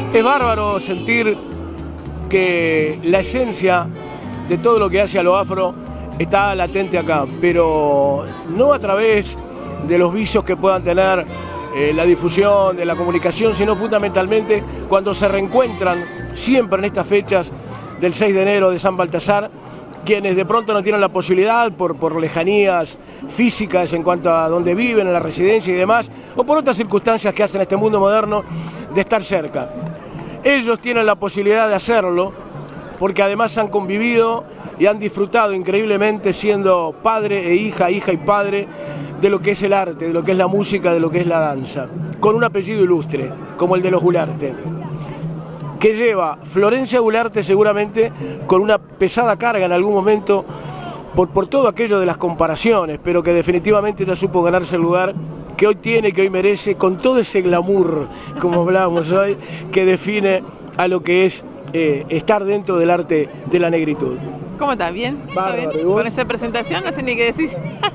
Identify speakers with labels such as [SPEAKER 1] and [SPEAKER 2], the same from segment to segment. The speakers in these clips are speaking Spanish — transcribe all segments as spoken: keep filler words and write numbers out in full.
[SPEAKER 1] Es bárbaro sentir que la esencia de todo lo que hace a lo afro está latente acá, pero no a través de los vicios que puedan tener eh, la difusión, de la comunicación, sino fundamentalmente cuando se reencuentran siempre en estas fechas del seis de enero de San Baltasar, quienes de pronto no tienen la posibilidad por, por lejanías físicas en cuanto a dónde viven, en la residencia y demás, o por otras circunstancias que hacen este mundo moderno, de estar cerca. Ellos tienen la posibilidad de hacerlo porque además han convivido y han disfrutado increíblemente siendo padre e hija, hija y padre de lo que es el arte, de lo que es la música, de lo que es la danza, con un apellido ilustre, como el de los Gularte, que lleva Florencia Gularte seguramente con una pesada carga en algún momento por, por todo aquello de las comparaciones, pero que definitivamente ella supo ganarse el lugar que hoy tiene, que hoy merece, con todo ese glamour, como hablábamos hoy, que define a lo que es eh, estar dentro del arte de la negritud.
[SPEAKER 2] ¿Cómo estás? ¿Bien?
[SPEAKER 1] Bárbaro,
[SPEAKER 2] ¿Bien? Con esa presentación no sé ni qué decir.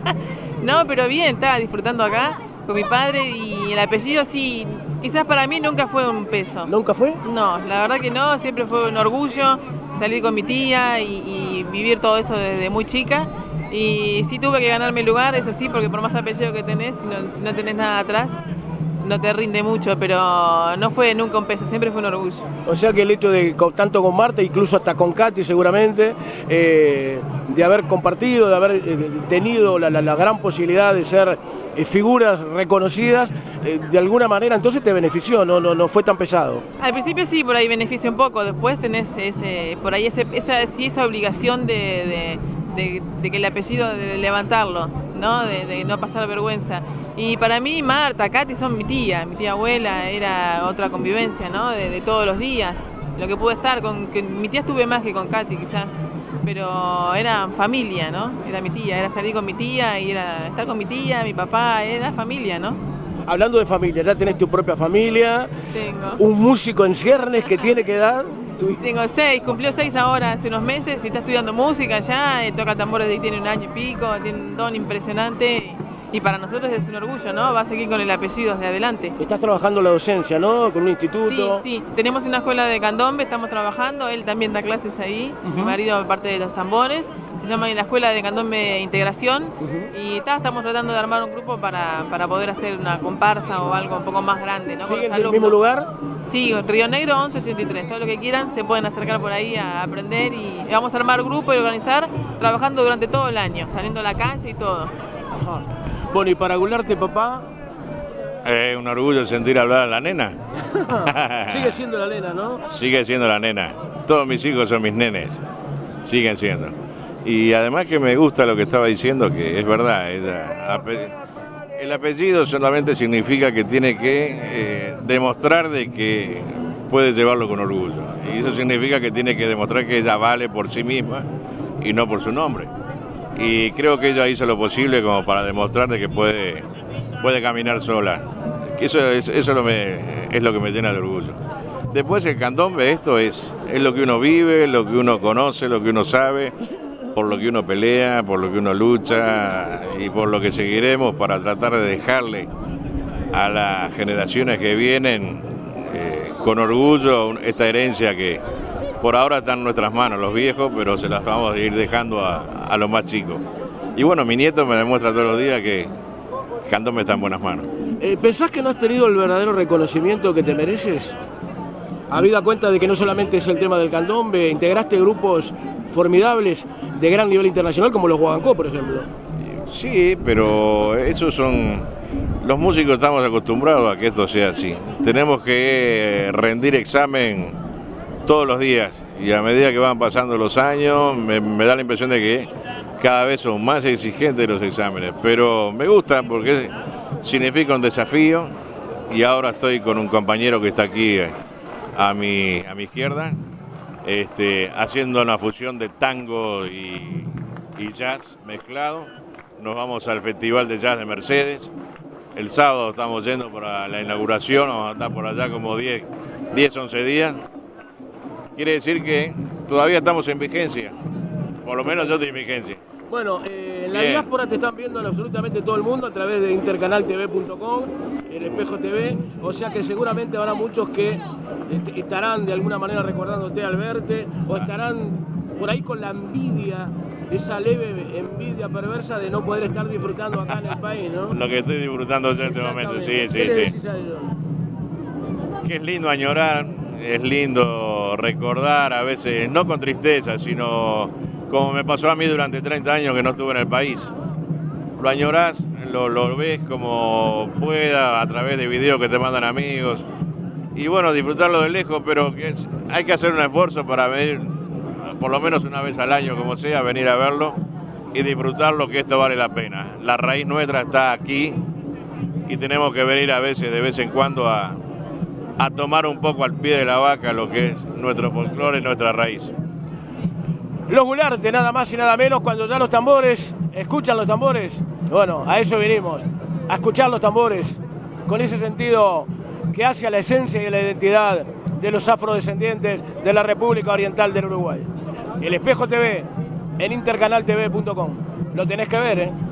[SPEAKER 2] No, pero bien, estaba disfrutando acá con mi padre y el apellido sí, quizás para mí nunca fue un peso.
[SPEAKER 1] ¿Nunca fue?
[SPEAKER 2] No, la verdad que no, siempre fue un orgullo salir con mi tía y, y vivir todo eso desde muy chica. Y sí tuve que ganarme el lugar, eso sí, porque por más apellido que tenés, si no, si no tenés nada atrás, no te rinde mucho, pero no fue nunca un peso, siempre fue un orgullo.
[SPEAKER 1] O sea que el hecho de, tanto con Marta, incluso hasta con Katy seguramente, eh, de haber compartido, de haber eh, tenido la, la, la gran posibilidad de ser eh, figuras reconocidas, eh, de alguna manera entonces te benefició, no, no, no fue tan pesado.
[SPEAKER 2] Al principio sí, por ahí beneficia un poco, después tenés ese, por ahí ese, esa, sí, esa obligación de... de De, de que el apellido, de levantarlo, ¿no? De, de no pasar vergüenza. Y para mí Marta, Katy son mi tía, mi tía abuela, era otra convivencia, ¿no? De, de todos los días, lo que pude estar, con que mi tía estuve más que con Katy quizás, pero era familia, ¿no? Era mi tía, era salir con mi tía y era estar con mi tía, mi papá, era familia, ¿no?
[SPEAKER 1] Hablando de familia, ya tenés tu propia familia,
[SPEAKER 2] tengo
[SPEAKER 1] un músico en ciernes que tiene que dar.
[SPEAKER 2] Tengo seis, cumplió seis ahora hace unos meses y está estudiando música ya, eh, toca tambores desde que tiene un año y pico, tiene un don impresionante y, y para nosotros es un orgullo, ¿no? Va a seguir con el apellido desde adelante.
[SPEAKER 1] Estás trabajando la docencia, ¿no? Con un instituto.
[SPEAKER 2] Sí, sí, tenemos una escuela de candombe, estamos trabajando, él también da clases ahí, uh-huh. Mi marido parte de los tambores, se llama la Escuela de Candombe Integración, uh-huh. Y ta, estamos tratando de armar un grupo para, para poder hacer una comparsa o algo un poco más grande, ¿no?
[SPEAKER 1] ¿Sigue en el mismo lugar?
[SPEAKER 2] Sí, Río Negro once ochenta y tres, todo lo que quieran se pueden acercar por ahí a aprender y vamos a armar grupo y organizar, trabajando durante todo el año, saliendo a la calle y todo.
[SPEAKER 1] Ajá. Bueno, y para Gularte, papá...
[SPEAKER 3] Es eh, un orgullo sentir hablar a la nena.
[SPEAKER 1] Sigue siendo la nena, ¿no?
[SPEAKER 3] Sigue siendo la nena. Todos mis hijos son mis nenes. Siguen siendo. Y además que me gusta lo que estaba diciendo, que es verdad. Ella, el apellido solamente significa que tiene que eh, demostrar de que puede llevarlo con orgullo. Y eso significa que tiene que demostrar que ella vale por sí misma y no por su nombre. Y creo que ella hizo lo posible como para demostrar de que puede, puede caminar sola. Eso, es, eso lo me, es lo que me llena de orgullo. Después el candombe, esto es, es lo que uno vive, lo que uno conoce, lo que uno sabe, por lo que uno pelea, por lo que uno lucha y por lo que seguiremos para tratar de dejarle a las generaciones que vienen eh, con orgullo esta herencia que por ahora está en nuestras manos, los viejos, pero se las vamos a ir dejando a, a los más chicos. Y bueno, mi nieto me demuestra todos los días que el candombe está en buenas manos.
[SPEAKER 1] Eh, ¿Pensás que no has tenido el verdadero reconocimiento que te mereces? Habida cuenta de que no solamente es el tema del candombe, integraste grupos formidables de gran nivel internacional como los Guaguancó, por ejemplo.
[SPEAKER 3] Sí, pero esos son... Los músicos estamos acostumbrados a que esto sea así. Tenemos que rendir examen todos los días y a medida que van pasando los años me, me da la impresión de que cada vez son más exigentes los exámenes, pero me gusta porque significa un desafío y ahora estoy con un compañero que está aquí a mi, a mi izquierda, este, haciendo una fusión de tango y, y jazz mezclado. Nos vamos al Festival de Jazz de Mercedes. El sábado estamos yendo para la inauguración, vamos a estar por allá como diez, once días. Quiere decir que todavía estamos en vigencia, por lo menos yo estoy en vigencia.
[SPEAKER 1] Bueno, eh, en la
[SPEAKER 3] Bien.
[SPEAKER 1] diáspora te están viendo absolutamente todo el mundo a través de intercanal t v punto com, el Espejo T V, o sea que seguramente habrá muchos que est estarán de alguna manera recordándote al verte, o estarán por ahí con la envidia, esa leve envidia perversa de no poder estar disfrutando acá en el país, ¿no?
[SPEAKER 3] Lo que estoy disfrutando yo en este momento, sí,
[SPEAKER 1] ¿Qué
[SPEAKER 3] sí,
[SPEAKER 1] le
[SPEAKER 3] sí.
[SPEAKER 1] decís a ellos?
[SPEAKER 3] Que es lindo añorar, es lindo recordar, a veces no con tristeza, sino como me pasó a mí durante treinta años que no estuve en el país. Lo añorás, lo, lo ves como pueda a través de videos que te mandan amigos. Y bueno, disfrutarlo de lejos, pero que es, hay que hacer un esfuerzo para venir, por lo menos una vez al año, como sea, venir a verlo y disfrutarlo, que esto vale la pena. La raíz nuestra está aquí y tenemos que venir a veces, de vez en cuando, a, a tomar un poco al pie de la vaca lo que es nuestro folclore, nuestra raíz.
[SPEAKER 1] Los Gularte, nada más y nada menos, cuando ya los tambores, escuchan los tambores, bueno, a eso vinimos, a escuchar los tambores, con ese sentido que hace a la esencia y a la identidad de los afrodescendientes de la República Oriental del Uruguay. El Espejo T V, en intercanal t v punto com, lo tenés que ver, ¿eh?